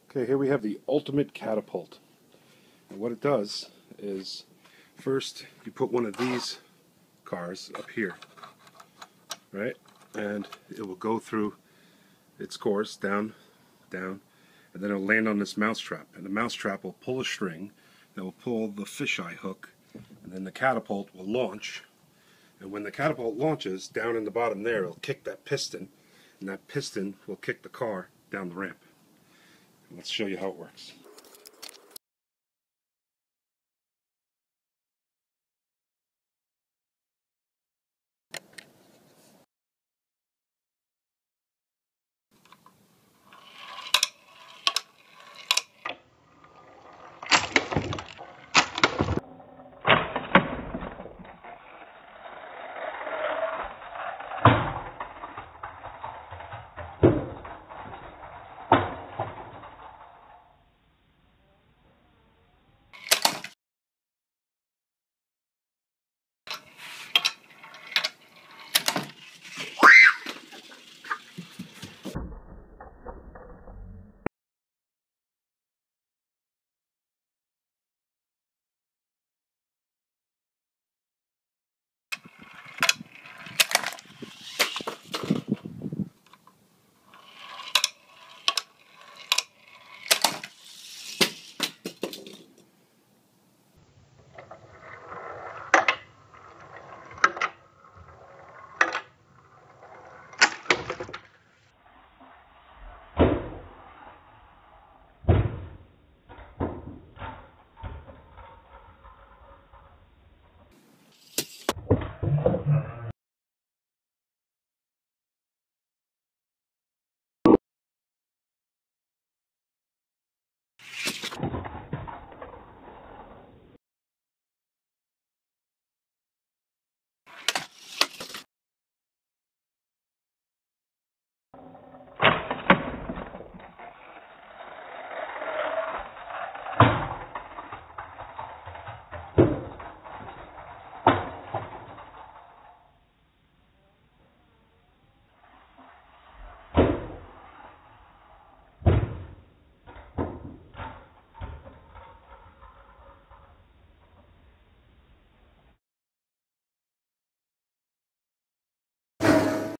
Okay, here we have the ultimate catapult. And what it does is, first you put one of these cars up here, right? And it will go through its course, down, down, and then it'll land on this mousetrap. And the mousetrap will pull a string that will pull the fisheye hook, and then the catapult will launch. And when the catapult launches, down in the bottom there, it'll kick that piston, and that piston will kick the car down the ramp. Let's show you how it works.